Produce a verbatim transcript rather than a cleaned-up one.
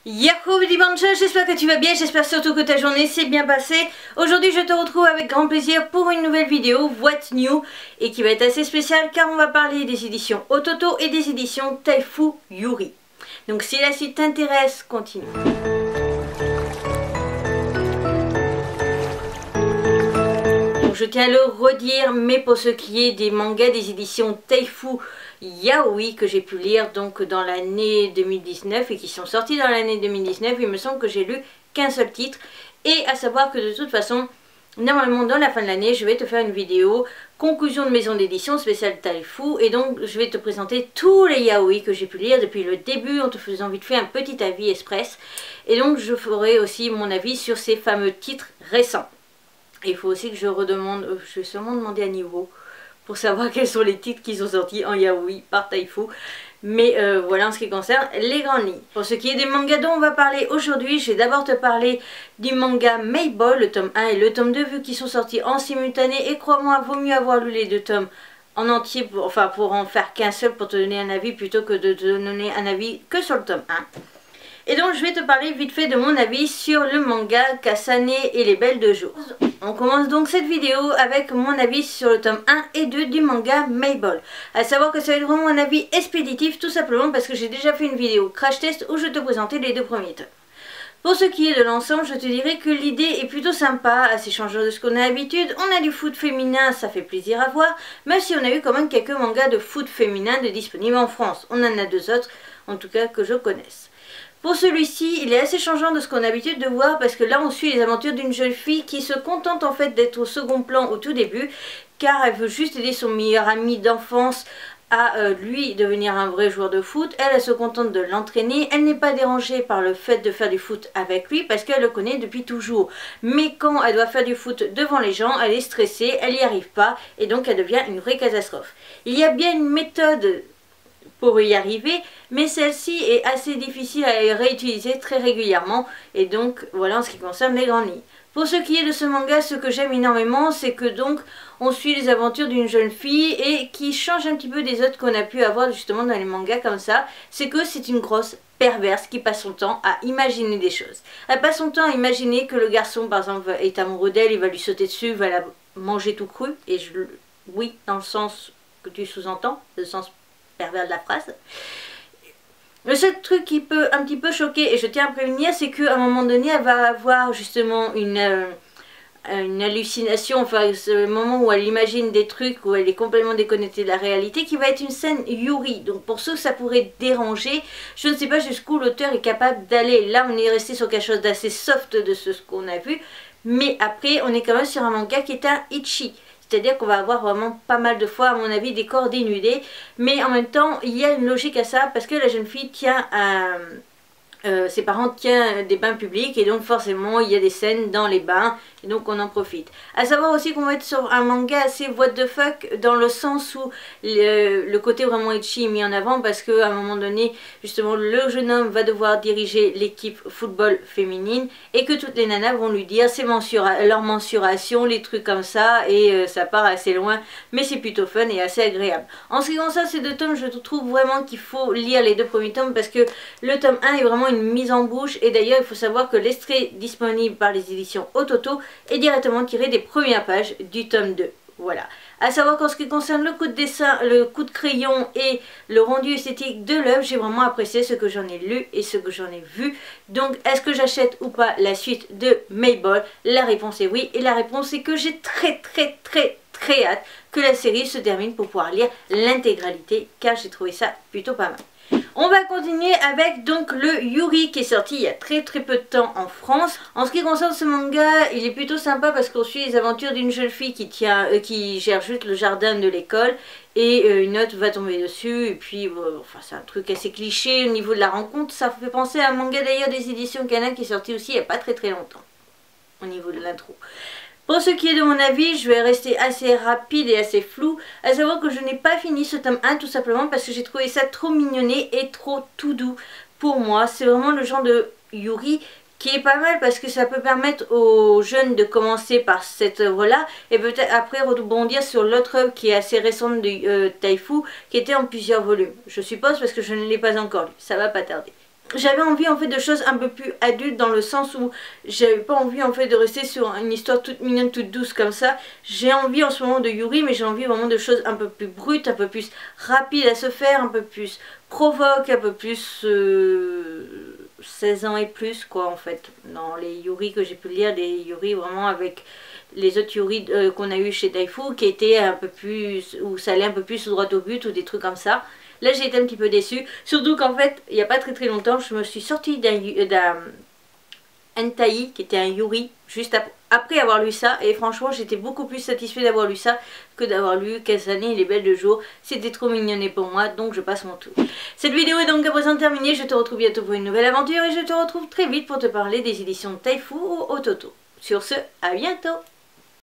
Yahoo Dimanche, j'espère que tu vas bien, j'espère surtout que ta journée s'est bien passée. Aujourd'hui je te retrouve avec grand plaisir pour une nouvelle vidéo What's New et qui va être assez spéciale car on va parler des éditions Ototo et des éditions Taifu Yuri. Donc si la suite t'intéresse, continue. Donc je tiens à le redire, mais pour ce qui est des mangas des éditions Taifu Yaoi que j'ai pu lire donc dans l'année deux mille dix-neuf et qui sont sortis dans l'année deux mille dix-neuf, il me semble que j'ai lu qu'un seul titre. Et à savoir que de toute façon, normalement dans la fin de l'année, je vais te faire une vidéo conclusion de maison d'édition spéciale Taifu. Et donc je vais te présenter tous les yaoi que j'ai pu lire depuis le début en te faisant vite fait un petit avis express. Et donc je ferai aussi mon avis sur ces fameux titres récents. Et il faut aussi que je redemande, euh, je vais sûrement demander à Niveau pour savoir quels sont les titres qui sont sortis en yaoi par Taifu. Mais euh, voilà en ce qui concerne les grandes lignes. Pour ce qui est des mangas dont on va parler aujourd'hui, je vais d'abord te parler du manga Mayball, le tome un et le tome deux, vu qu'ils sont sortis en simultané. Et crois-moi, vaut mieux avoir lu les deux tomes en entier, pour, enfin pour en faire qu'un seul pour te donner un avis, plutôt que de te donner un avis que sur le tome un. Et donc je vais te parler vite fait de mon avis sur le manga Kasane et les Belles de Jour. On commence donc cette vidéo avec mon avis sur le tome un et deux du manga Mayball. A savoir que ça va être vraiment un avis expéditif, tout simplement parce que j'ai déjà fait une vidéo crash test où je te présentais les deux premiers tomes. Pour ce qui est de l'ensemble, je te dirais que l'idée est plutôt sympa, assez changeante de ce qu'on a l'habitude. On a du foot féminin, ça fait plaisir à voir, même si on a eu quand même quelques mangas de foot féminin de disponibles en France. On en a deux autres, en tout cas que je connaisse. Pour celui-ci, il est assez changeant de ce qu'on a l'habitude de voir parce que là on suit les aventures d'une jeune fille qui se contente en fait d'être au second plan au tout début car elle veut juste aider son meilleur ami d'enfance à euh, lui devenir un vrai joueur de foot. Elle, elle se contente de l'entraîner, elle n'est pas dérangée par le fait de faire du foot avec lui parce qu'elle le connaît depuis toujours. Mais quand elle doit faire du foot devant les gens, elle est stressée, elle n'y arrive pas et donc elle devient une vraie catastrophe. Il y a bien une méthode pour y arriver, mais celle-ci est assez difficile à réutiliser très régulièrement et donc voilà en ce qui concerne les grandes lignes. Pour ce qui est de ce manga, ce que j'aime énormément, c'est que donc on suit les aventures d'une jeune fille et qui change un petit peu des autres qu'on a pu avoir justement dans les mangas comme ça, c'est que c'est une grosse perverse qui passe son temps à imaginer des choses. Elle passe son temps à imaginer que le garçon par exemple est amoureux d'elle, il va lui sauter dessus, va la manger tout cru, et je oui dans le sens que tu sous-entends, le sens pervers de la phrase. Le seul truc qui peut un petit peu choquer, et je tiens à prévenir, c'est qu'à un moment donné, elle va avoir justement une, euh, une hallucination, enfin ce moment où elle imagine des trucs, où elle est complètement déconnectée de la réalité, qui va être une scène Yuri. Donc pour ceux que ça pourrait déranger, je ne sais pas jusqu'où l'auteur est capable d'aller. Là on est resté sur quelque chose d'assez soft de ce qu'on a vu, mais après on est quand même sur un manga qui est un Ichi. C'est-à-dire qu'on va avoir vraiment pas mal de fois, à mon avis, des corps dénudés. Mais en même temps, il y a une logique à ça, parce que la jeune fille tient à... Euh, ses parents tiennent des bains publics et donc forcément il y a des scènes dans les bains et donc on en profite. A savoir aussi qu'on va être sur un manga assez what the fuck dans le sens où le, le côté vraiment ecchi est mis en avant parce qu'à un moment donné justement le jeune homme va devoir diriger l'équipe football féminine et que toutes les nanas vont lui dire ses mensura leur mensuration, les trucs comme ça et euh, ça part assez loin mais c'est plutôt fun et assez agréable. En ce qui concerne ces deux tomes, je trouve vraiment qu'il faut lire les deux premiers tomes parce que le tome un est vraiment une mise en bouche et d'ailleurs il faut savoir que l'extrait disponible par les éditions Ototo est directement tiré des premières pages du tome deux. Voilà. A savoir qu'en ce qui concerne le coup de dessin, le coup de crayon et le rendu esthétique de l'œuvre, j'ai vraiment apprécié ce que j'en ai lu et ce que j'en ai vu. Donc est-ce que j'achète ou pas la suite de Mayball? La réponse est oui et la réponse est que j'ai très très très très hâte que la série se termine pour pouvoir lire l'intégralité car j'ai trouvé ça plutôt pas mal. On va continuer avec donc le Yuri qui est sorti il y a très très peu de temps en France. En ce qui concerne ce manga, il est plutôt sympa parce qu'on suit les aventures d'une jeune fille qui, tient, euh, qui gère juste le jardin de l'école et euh, une autre va tomber dessus et puis euh, enfin c'est un truc assez cliché au niveau de la rencontre. Ça fait penser à un manga d'ailleurs des éditions Kana qui est sorti aussi il n'y a pas très très longtemps au niveau de l'intro. Pour ce qui est de mon avis, je vais rester assez rapide et assez flou. À savoir que je n'ai pas fini ce tome un tout simplement parce que j'ai trouvé ça trop mignonné et trop tout doux pour moi. C'est vraiment le genre de Yuri qui est pas mal parce que ça peut permettre aux jeunes de commencer par cette œuvre-là et peut-être après rebondir sur l'autre œuvre qui est assez récente de euh, Taifu qui était en plusieurs volumes. Je suppose parce que je ne l'ai pas encore lu, ça va pas tarder. j'avais envie en fait de choses un peu plus adultes, dans le sens où j'avais pas envie en fait de rester sur une histoire toute mignonne, toute douce comme ça. J'ai envie en ce moment de Yuri, mais j'ai envie vraiment de choses un peu plus brutes, un peu plus rapides à se faire, un peu plus provoque, un peu plus euh, seize ans et plus quoi en fait. Dans les Yuri que j'ai pu lire, des Yuri vraiment avec les autres Yuri euh, qu'on a eu chez Taifu, qui étaient un peu plus, où ça allait un peu plus droit au but ou des trucs comme ça. Là j'ai été un petit peu déçue, surtout qu'en fait il n'y a pas très très longtemps je me suis sortie d'un hentai qui était un Yuri juste ap après avoir lu ça, et franchement j'étais beaucoup plus satisfaite d'avoir lu ça que d'avoir lu Quinze années il est belle de jour. C'était trop mignonné pour moi, donc je passe mon tour. Cette vidéo est donc à présent terminée, je te retrouve bientôt pour une nouvelle aventure et je te retrouve très vite pour te parler des éditions de Taifu au Ototo. Sur ce, à bientôt.